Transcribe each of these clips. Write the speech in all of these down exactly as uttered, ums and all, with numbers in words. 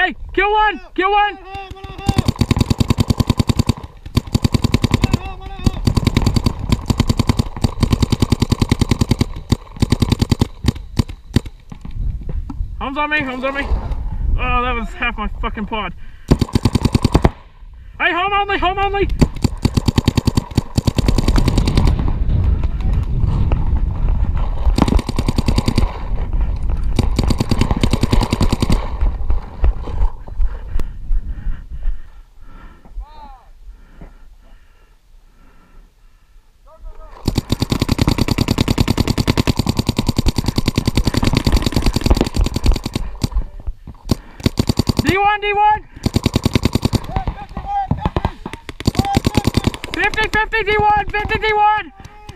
Hey, kill one, kill one. Home's on me, home's on me. Oh, that was half my fucking pod. Hey, home only, home only. D one, D one! fifty, fifty, D one, fifty, D one!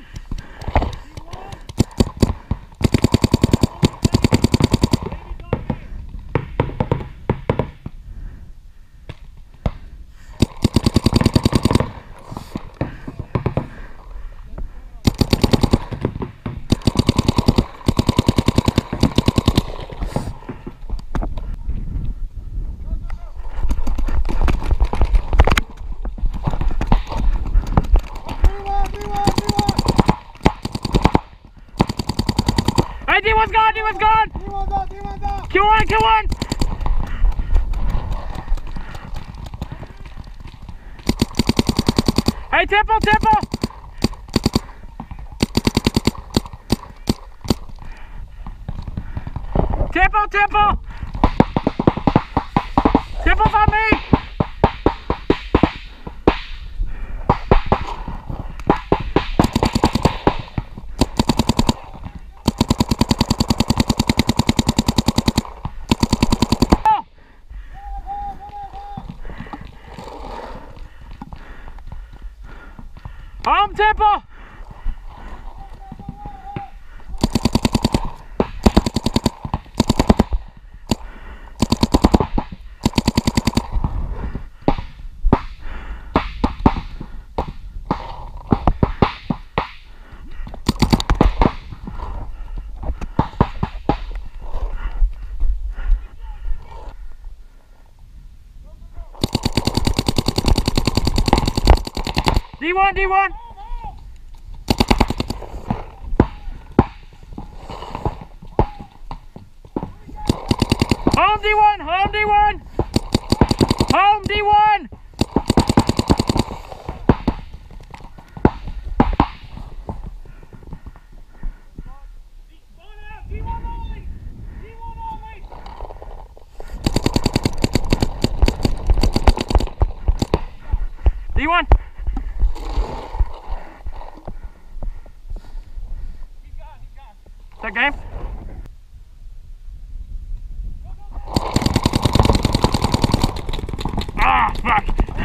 Hey, D one's gone, D one's gone! D one's out, D one's out! Kill one, kill one! Hey, temple, temple! Temple, temple! Temple's on me! Home, temple! D one, D one! Home D one, home D one! Home D one! D one only! D one only! D one! He's gone, he's gone. Is that game? Ah, fuck!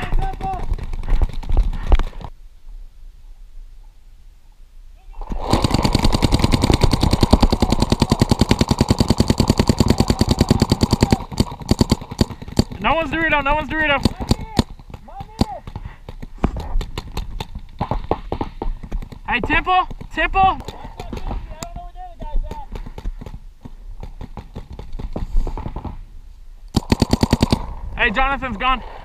No one's Dorito, no one's Dorito. Hey, Temple, Temple. Hey, Jonathan's gone.